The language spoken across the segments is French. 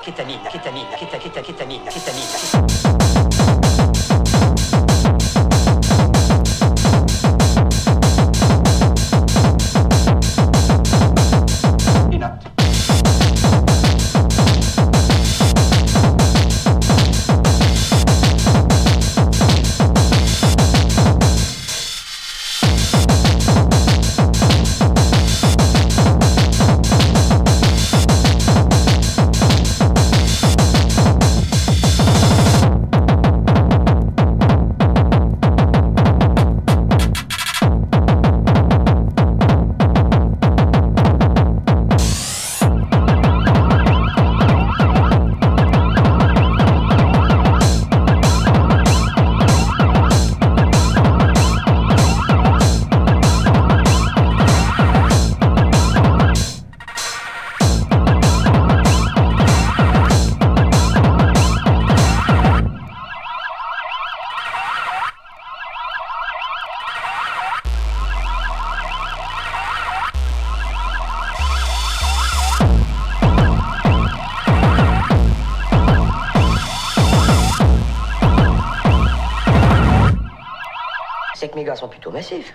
C'est que mes gars sont plutôt massifs.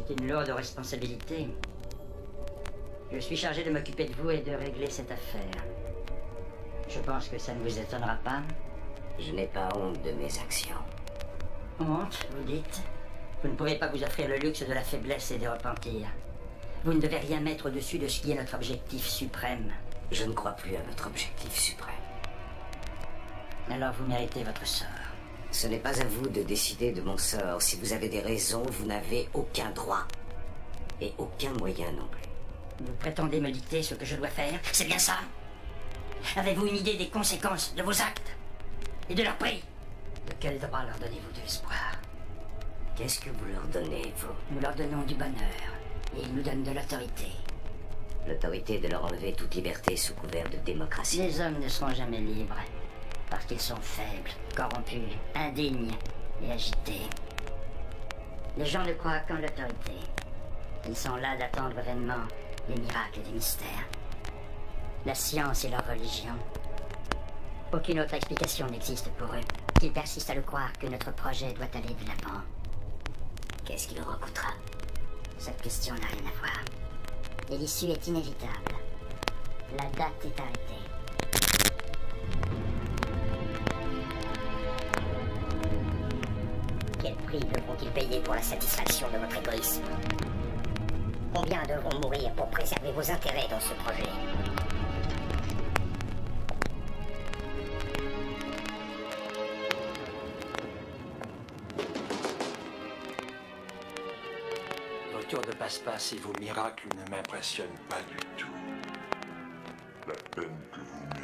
C'est une lourde responsabilité. Je suis chargé de m'occuper de vous et de régler cette affaire. Je pense que ça ne vous étonnera pas. Je n'ai pas honte de mes actions. Honte, vous dites? Vous ne pouvez pas vous offrir le luxe de la faiblesse et des repentirs. Vous ne devez rien mettre au-dessus de ce qui est notre objectif suprême. Je ne crois plus à notre objectif suprême. Alors vous méritez votre sort. Ce n'est pas à vous de décider de mon sort. Si vous avez des raisons, vous n'avez aucun droit. Et aucun moyen non plus. Vous prétendez me dicter ce que je dois faire? C'est bien ça? Avez-vous une idée des conséquences de vos actes? Et de leur prix? De quel droit leur donnez-vous de l'espoir? Qu'est-ce que vous leur donnez, vous? Nous leur donnons du bonheur. Et ils nous donnent de l'autorité. L'autorité de leur enlever toute liberté sous couvert de démocratie. Les hommes ne seront jamais libres. Parce qu'ils sont faibles, corrompus, indignes et agités. Les gens ne croient qu'en l'autorité. Ils sont là d'attendre vainement les miracles et des mystères. La science est leur religion. Aucune autre explication n'existe pour eux. Ils persistent à le croire que notre projet doit aller de l'avant. Qu'est-ce qui leur en coûtera? Cette question n'a rien à voir. Et l'issue est inévitable. La date est arrêtée. Quel prix devront-ils payer pour la satisfaction de votre égoïsme? Combien devront mourir pour préserver vos intérêts dans ce projet? Vos tours de passe-passe et vos miracles ne m'impressionnent pas du tout. La peine que vous